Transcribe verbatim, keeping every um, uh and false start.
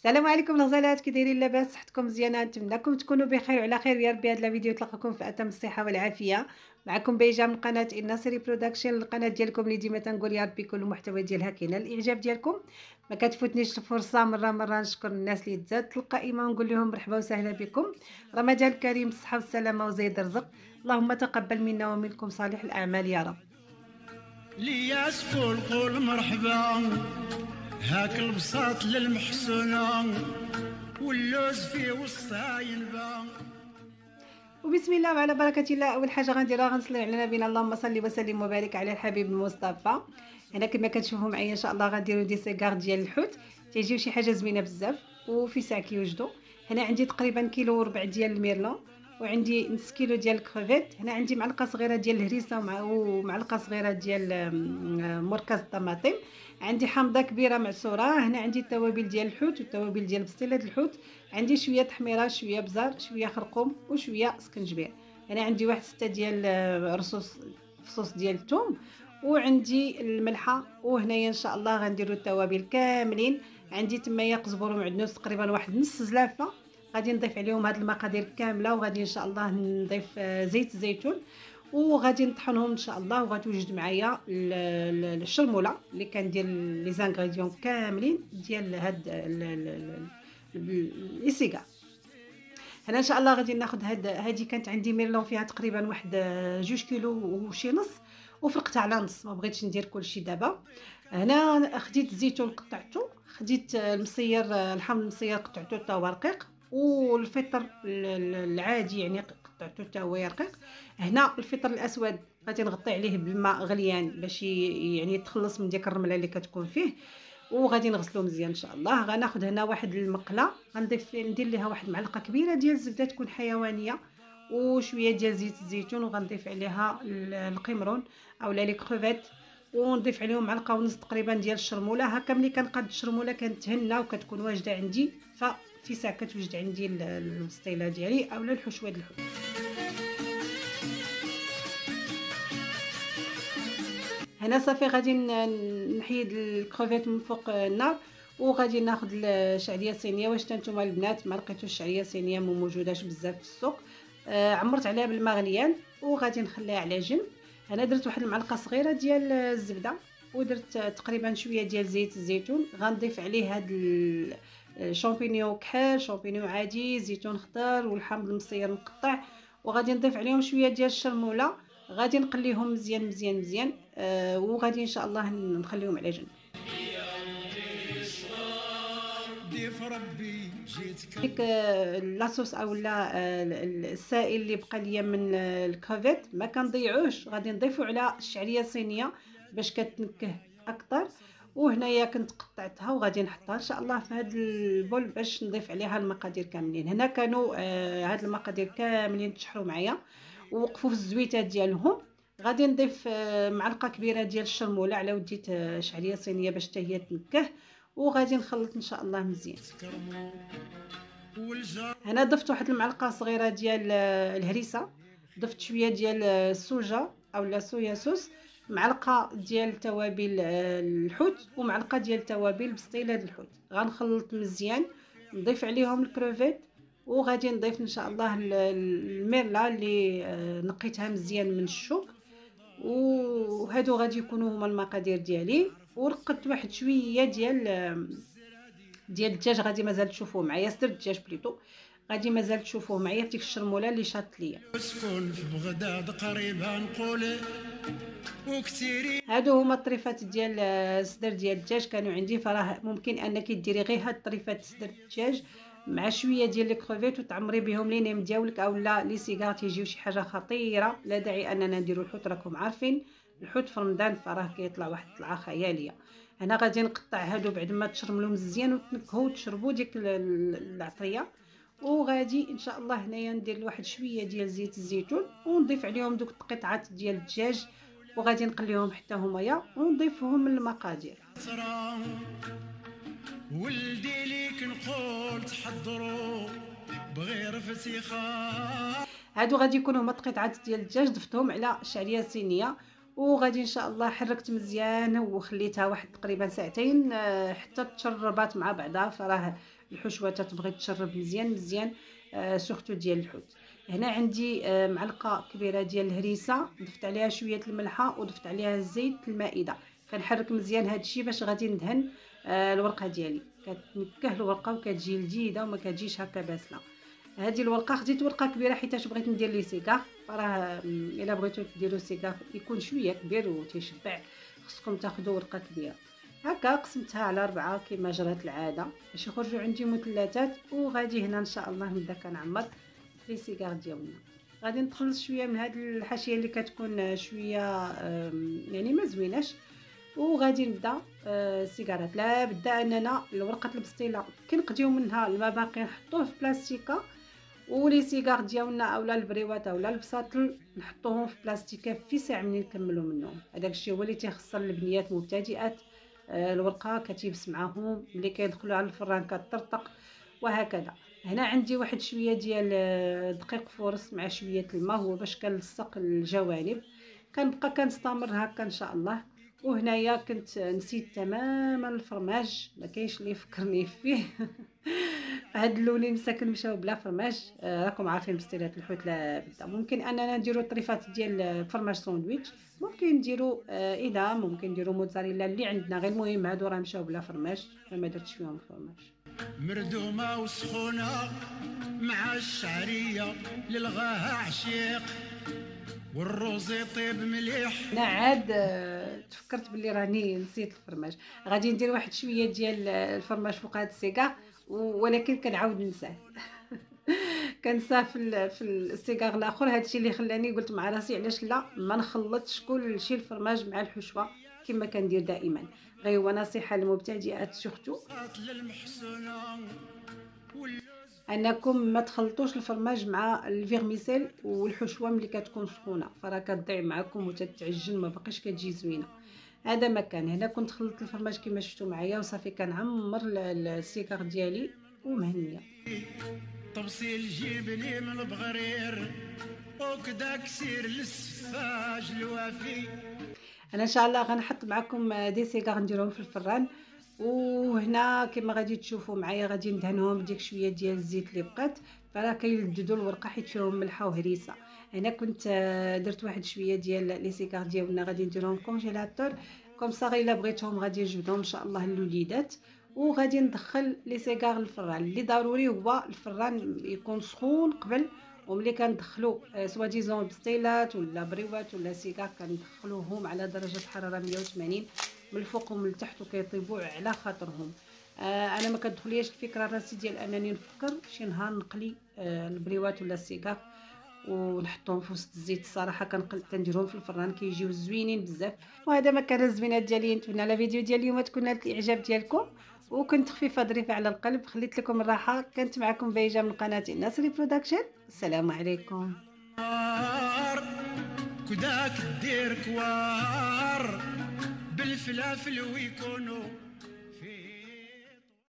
السلام عليكم الغزالات، كي دايرين؟ لاباس؟ صحتكم مزيانه؟ نتمنىكم تكونوا بخير وعلى خير يا ربي. هذا الفيديو تلقاكم في اتم الصحه والعافيه. معكم بيجا من قناه الناصري برودكشن، القناه ديالكم اللي ديما تنقول يا ربي كل المحتوى ديالها كاين الاعجاب ديالكم. ما كتفوتنيش الفرصه مره مره نشكر الناس اللي تزادت القائمه ونقول لهم مرحبا وسهلا بكم. رمضان كريم، بالصحه والسلامه وزيد الرزق. اللهم تقبل منا ومنكم صالح الاعمال يا رب. ليا سقول قول مرحبا، هاك البساط للمحسونة واللوز في وسطها ينبا. وبسم الله وعلى بركه الله. اول حاجه غنديرها غنصلي على نبينا، اللهم صل وسلم وبارك على الحبيب المصطفى. هنا كما كتشوفوا معايا ان شاء الله غنديروا دي سيغار ديال الحوت، تيجيو شي حاجه زوينه بزاف وفي ساعه كيوجدوا. هنا عندي تقريبا كيلو وربع ديال الميرلون، وعندي نص كيلو ديال الكريفيت. هنا عندي معلقه صغيره ديال الهريسه ومع ومعلقه صغيره ديال آم، مركز الطماطم. عندي حامضه كبيره معصوره. هنا عندي التوابل ديال الحوت والتوابل ديال بسطيله الحوت. عندي شويه تحميره، شويه بزار، شويه خرقوم وشويه سكنجبير. هنا عندي واحد ستة ديال آه، رصوص فصوص ديال الثوم، وعندي الملحه. وهنايا ان شاء الله غنديروا التوابل كاملين. عندي تمايا قزبر ومعدنوس تقريبا واحد نص زلافه. غادي نضيف عليهم هاد المقادير كامله، وغادي ان شاء الله نضيف آه، زيت الزيتون، وغادي نطحنهم ان شاء الله. وغتوجد معايا الشرموله اللي كندير لي زانغريديون كاملين ديال هاد لي سيغار. هنا ان شاء الله غادي ناخذ هاد هادي كانت عندي ميرلون فيها تقريبا واحد جوج كيلو وشي نص، وفرقتها على نص، ما بغيتش ندير كلشي دابا. هنا خديت الزيتون قطعته، خديت المصير الحامض المصير قطعته حتى هو رقيق، والفطر العادي يعني قطعته حتى هو رقيق. هنا الفطر الاسود غادي نغطي عليه بالماء غليان باش يعني يتخلص من ديك الرمله اللي كتكون فيه، وغادي نغسلو مزيان ان شاء الله. غناخذ هنا واحد المقله، غنضيف ندير ليها واحد معلقه كبيره ديال الزبده تكون حيوانيه، وشويه ديال زيت الزيتون، وغنضيف عليها القمرون اولا لي كروفيت، ونضيف عليهم معلقه ونص تقريبا ديال الشرموله. هكا ملي كنقاد الشرموله كنتهنى وكتكون واجده عندي، ففي ساعه كتوجد عندي البسطيله ديالي اولا الحشوه ديال الحوت. هنا صافي غادي نحيد الكروفيت من فوق النار، وغادي ناخذ الشعريه صينيه. واش نتوما البنات ما لقيتوش الشعريه صينيه ما موجوداش بزاف في السوق، آه عمرت عليها بالماء غليان وغادي نخليها على جنب. هنا درت واحد المعلقه صغيره ديال الزبده، ودرت تقريبا شويه ديال زيت الزيتون. غنضيف عليه هاد الشامبينيون كحل، شامبينيون عادي، زيتون خضر، والحامض المصير مقطع، وغادي نضيف عليهم شويه ديال الشرموله. غادي نقليهم مزيان مزيان مزيان، آه وغادي ان شاء الله نخليهم على جنب. ضيف ربي جيتك ديك آه، لاصوص اولا آه، السائل اللي بقى ليا من آه، الكريفيت ما كنضيعوش، غادي نضيفو على الشعريه صينيه باش كتنكه اكثر. وهنايا كنت قطعتها وغادي نحطها ان شاء الله في هذا البول باش نضيف عليها المقادير كاملين. هنا كانوا آه هاد المقادير كاملين تشحروا معايا ووقفوا في الزويتات ديالهم. غادي نضيف آه معلقه كبيره ديال الشرموله على وديت آه شعريه صينيه باش حتى هي تنكه، وغادي نخلط ان شاء الله مزيان. تكرمو والجار هنا ضفت واحد المعلقه صغيره ديال آه، الهريسه، ضفت شويه ديال آه، السوجه اولا صويا صوص، معلقه ديال توابل آه، الحوت، ومعلقه ديال توابل بسطيله الحوت. غنخلط مزيان، نضيف عليهم الكروفيت، وغادي نضيف ان شاء الله ال- الميرلا اللي آه، نقيتها مزيان من الشوك. وهادو غادي يكونوا هما المقادير ديالي. ورقدت واحد شويه ديال آه، ديال الدجاج، غادي مازال تشوفوه معايا، صدر الدجاج بليطو، غادي مازال تشوفوه معايا في ديك الشرموله اللي شاط ليا. سكون في بغداد قريبه نقول وكثيرين. هادو هما الطريفات ديال آه، صدر ديال الدجاج كانوا عندي. فراه ممكن انك ديري غير هاد الطريفات صدر الدجاج مع شويه ديال لي كروفيت وتعمري بهم لي نيم ديالك اولا لي سيغار، تيجيو شي حاجه خطيره. لا داعي اننا نديرو الحوت، راكم عارفين الحوت في رمضان فراه كيطلع واحد الطلعه خياليه. هنا غادي نقطع هادو بعد ما تشرملو مزيان وتنكهو وتشربوا ديك ال- ال- العطريه. وغادي ان شاء الله هنايا ندير واحد شويه ديال زيت الزيتون ونضيف عليهم دوك القطعات ديال الدجاج، وغادي نقليهم حتى همايا ونضيفهم من المقادير. ولدي ليك نقول تحضروا بغير فتيخه. هادو غادي يكونوا هما قطعات ديال الدجاج ضفتهم على شعريه صينيه، وغادي ان شاء الله حركت مزيان وخليتها واحد تقريبا ساعتين آه، حتى تشربات مع بعضها. فراه الحشوه تتبغي تشرب مزيان مزيان آه سورتو ديال الحوت. هنا عندي آه معلقه كبيره ديال الهريسه، ضفت عليها شويه الملحه وضفت عليها الزيت المائده. كنحرك مزيان هادشي باش غادي ندهن آه الورقه ديالي، كتنكه الورقه وكتجي لذيذه وما كتجيش هكا باسله. هذه الورقه خديت ورقه كبيره حيت بغيت ندير لي سيكار، راه الا بغيتو ديروا سيكار يكون شويه كبير وتيشبع خصكم تاخذوا ورقه كبيره. هكا قسمتها على أربعة كما جرت العاده باش يخرجوا عندي مثلثات. وغادي هنا ان شاء الله نبدا كنعمر لي سيكار ديالنا. غادي نتخلص شويه من هذه الحاشيه اللي كتكون شويه يعني ما زويناش، وغادي نبدا السيجارات. لا بدا اننا ورقه البسطيله كنقديو منها الماء باقي نحطوه في بلاستيكه، ولي سيجار ديالنا اولا البريوات اولا البساطل نحطوهم في بلاستيكه في ساعه ملي نكملوا منهم. هذاك الشيء هو اللي تيخسر البنيات مبتدئات. الورقه كتيبس معاهم ملي كيدخلوا على الفران كتطرطق وهكذا. هنا عندي واحد شويه ديال دقيق فورس مع شويه الماء، هو باش كنلصق الجوانب. كنبقى كنستمر هكا ان شاء الله. وهنايا كنت نسيت تماما الفرماج، ما كاينش اللي يفكرني فيه. هاد الاولين مساكن مشاو بلا فرماج. آه راكم عارفين بسطيلات الحوت لا بدا. ممكن اننا نديرو طريفات ديال الفرماج ساندويتش، ممكن نديرو آه اذا ممكن نديرو موتزاريلا اللي عندنا، غير المهم هادو راه مشاو بلا فرماج فما درتش فيهم الفرماج. مردومه وسخونه مع الشعريه للغاها عشيق والروز يطيب مليح. انا عاد تفكرت بلي راني نسيت الفرماج. غادي ندير واحد شويه ديال الفرماج فوق هاد السيكار، ولكن كنعاود ننساه. كنساه في في السيكار الاخر. هادشي اللي خلاني قلت مع راسي علاش لا ما نخلطش كلشي الفرماج مع الحشوه كما كندير دائما. غير هو نصيحه للمبتدئات سورتو انكم ما تخلطوش الفرماج مع الفيرميسيل والحشوه ملي كتكون سخونه، فراه كتضيع معكم وتتعجن ما باقيش كتجي زوينه. هذا مكان. هنا كنت خلطت الفرماج كما شفتوا معايا وصافي كنعمر السيكار ديالي ومهنيه. طبسيل جيبني من البغرير وكدا كسير للسفاج الوافي. انا ان شاء الله غنحط معكم دي سيكار نديرهم في الفران. وهنا كما غادي تشوفوا معايا غادي ندهنهم بديك شويه ديال الزيت اللي بقات، فراه كيلذذوا الورقه حيت فيهم ملحه وهريسه. هنا كنت درت واحد شويه ديال لي سيكار ديالنا غادي نديرهم كونجيلاتور كوم صا. الا بغيتهم غادي نجبدهم ان شاء الله للوليدات. وغادي ندخل لي سيكار للفران. اللي ضروري هو الفران يكون سخون قبل، وملي كندخلو سوا ديزون بسطيلات ولا بريوات ولا سيكار كندخلوهم على درجه حراره مية وثمانين من الفوق ومن التحت وكيطيبوا على خاطرهم. آه انا ما كتدخليش الفكره راسي ديال انني نفكر شي نهار نقلي آه البريوات ولا السيكار ونحطهم في وسط الزيت. الصراحه كنقل كنديرهم في الفران كيجيو زوينين بزاف. وهذا ما كان الزوينات ديالي. نتمنى على الفيديو ديال اليوم تكون نالت الاعجاب ديالكم وكنت خفيفه ظريفه على القلب. خليت لكم الراحه. كانت معكم بيجه من قناه الناصري برودكشن. السلام عليكم. كداك دير كوار بالفلافل ويكونوا